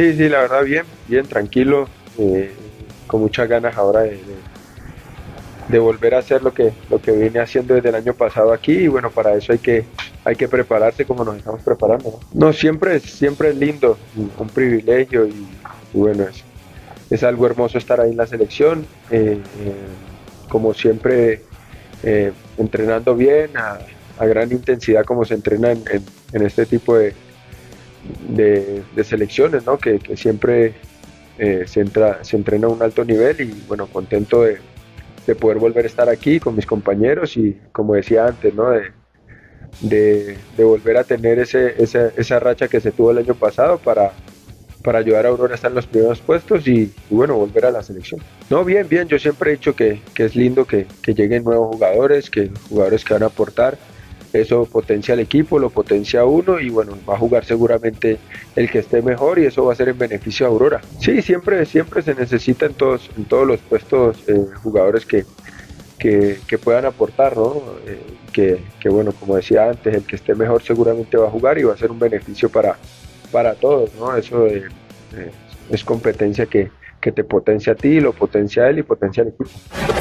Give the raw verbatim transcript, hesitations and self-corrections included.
Sí, sí, la verdad bien, bien, tranquilo, eh, con muchas ganas ahora de, de- de volver a hacer lo que, lo que vine haciendo desde el año pasado aquí y bueno, para eso hay que, hay que prepararse como nos estamos preparando, ¿no? No, siempre es, siempre es lindo, un, un privilegio y, y bueno, es, es algo hermoso estar ahí en la selección, eh, eh, como siempre eh, entrenando bien, a, a gran intensidad como se entrena en, en- en este tipo de, de- de selecciones, ¿no? Que, que siempre eh, se, entra- se entrena a un alto nivel y bueno, contento de, de poder volver a estar aquí con mis compañeros y como decía antes, ¿no? De, de, de volver a tener ese, esa, esa racha que se tuvo el año pasado para, para ayudar a Aurora a estar en los primeros puestos y, y bueno, volver a la selección. No, bien, bien, yo siempre he dicho que, que es lindo que, que lleguen nuevos jugadores, que jugadores que van a aportar, eso potencia al equipo, lo potencia a uno y bueno, va a jugar seguramente el que esté mejor y eso va a ser en beneficio a Aurora. Sí, siempre, siempre se necesita en todos, en todos los puestos eh, jugadores que, que, que, puedan aportar, ¿no? Eh, que, que bueno, como decía antes, el que esté mejor seguramente va a jugar y va a ser un beneficio para, para todos, ¿no? Eso de, eh, es competencia que, que te potencia a ti, lo potencia a él y potencia al equipo.